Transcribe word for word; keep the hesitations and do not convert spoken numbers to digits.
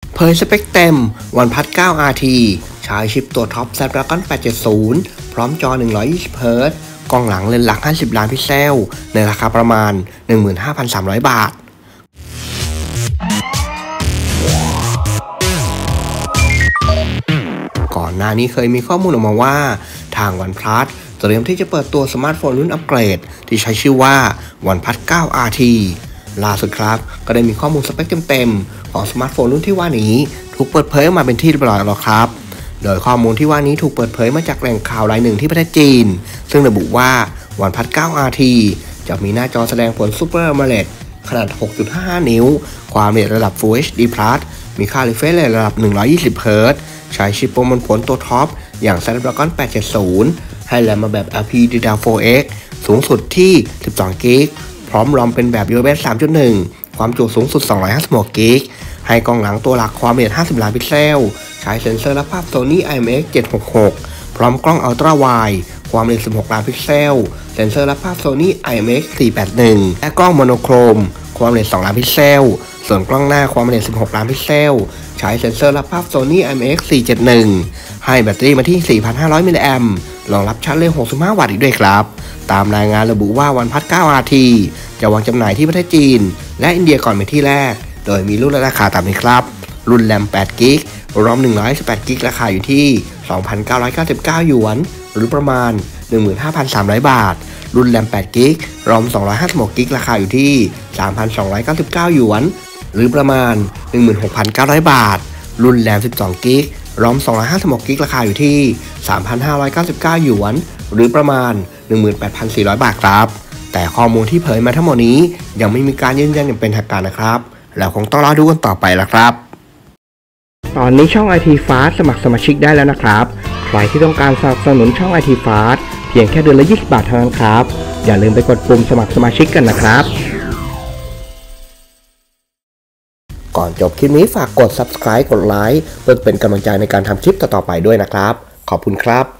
เผยสเปคเต็ม OnePlus ไนน์ อาร์ ที ใช้ชิปตัวท็อป Snapdragon แปดเจ็ดศูนย์ พร้อมจอ หนึ่งร้อยยี่สิบ เฮิร์ตซ์ กล้องหลังเลนส์หลัก ห้าสิบ ล้านพิกเซล ในราคาประมาณ หนึ่งหมื่นห้าพันสามร้อย บาท ก่อนหน้านี้เคยมีข้อมูลออกมาว่าทาง OnePlus เตรียมที่จะเปิดตัวสมาร์ทโฟนรุ่นอัปเกรดที่ใช้ชื่อว่า OnePlus ไนน์ อาร์ ที ล่าสุดครับก็ได้มีข้อมูลสเปคเต็มๆของสมาร์ทโฟนรุ่นที่ว่านี้ถูกเปิดเผยออกมาเป็นที่เรียบร้อยแล้วครับโดยข้อมูลที่ว่านี้ถูกเปิดเผยมาจากแหล่งข่าวรายหนึ่งที่ประเทศจีนซึ่งระบุว่า OnePlus ไนน์ อาร์ ที จะมีหน้าจอแสดงผล Super AMOLED ขนาด หกจุดห้าห้า นิ้วความละเอียดระดับ Full เอช ดี Plus มีค่า Refresh Rate ระดับ หนึ่งร้อยยี่สิบ เฮิร์ตซ์ ใช้ชิปประมวลผลตัวท็อปอย่าง Snapdragon แปดเจ็ดศูนย์ ให้แรมมาแบบ แอล พี ดี แอล โฟร์ เอ็กซ์ สูงสุดที่ สิบสอง กิกะไบต์ พร้อมรอมเป็นแบบ ยู เอฟ เอส สามจุดหนึ่ง ความจุสูงสุด สองร้อยห้าสิบหก กิกะไบต์ ให้กล้องหลังตัวหลักความละเอียด ห้าสิบ ล้านพิกเซล ใช้เซ็นเซอร์และภาพ Sony ไอ เอ็ม เอ็กซ์ เจ็ดหกหก พร้อมกล้อง Ultra Wide ความละเอียด สิบหก ล้านพิกเซล เซ็นเซอร์และภาพ Sony ไอ เอ็ม เอ็กซ์ สี่แปดหนึ่ง และกล้องโมโนโครมความละเอียด สอง ล้านพิกเซล ส่วนกล้องหน้าความละเอียด สิบหก ล้านพิกเซล ใช้เซ็นเซอร์และภาพ Sony ไอ เอ็ม เอ็กซ์ สี่เจ็ดหนึ่ง ให้แบตเตอรี่มาที่ สี่พันห้าร้อย มิลลิแอมป์รองรับชาร์จเร็ว หกสิบห้า วัตต์อีกด้วยครับตามรายงานระบุว่า OnePlus ไนน์ อาร์ ที จะวางจำหน่ายที่ประเทศจีนและอินเดียก่อนเป็นที่แรกโดยมีรุ่นและราคาตามนี้ครับรุ่นแรม แปด กิกะไบต์ รอม หนึ่งร้อยสิบแปด กิกะไบต์ ราคาอยู่ที่ สองพันเก้าร้อยเก้าสิบเก้า หยวนหรือประมาณ หนึ่งหมื่นห้าพันสามร้อย บาทรุ่นแรม แปด กิกะไบต์ รอม สองร้อยห้าสิบหก กิกะไบต์ ราคาอยู่ที่ สามพันสองร้อยเก้าสิบเก้า หยวนหรือประมาณ หนึ่งหมื่นหกพันเก้าร้อย บาทรุ่นแรม สิบสอง กิกะไบต์ รอม สองร้อยห้าสิบหก กิกะไบต์ ราคาอยู่ที่ สามพันห้าร้อยเก้าสิบเก้า หยวนหรือประมาณ หนึ่งหมื่นแปดพันสี่ร้อย บาทครับแต่ข้อมูลที่เผยมาทั้งหมดนี้ยังไม่มีการยืนยันอย่างเป็นทางการนะครับแล้วคงต้องรอดูกันต่อไปละครับตอนนี้ช่อง ไอ ที Fast สมัครสมาชิกได้แล้วนะครับใครที่ต้องการสนับสนุนช่อง ไอ ที Fast เพียงแค่เดือนละยี่สิบบาทเท่านั้นครับอย่าลืมไปกดปุ่มสมัครสมาชิกกันนะครับก่อนจบคลิปนี้ฝากกด Subscribe กดไลค์เพื่อเป็นกำลังใจในการทำคลิปต่อๆไปด้วยนะครับขอบคุณครับ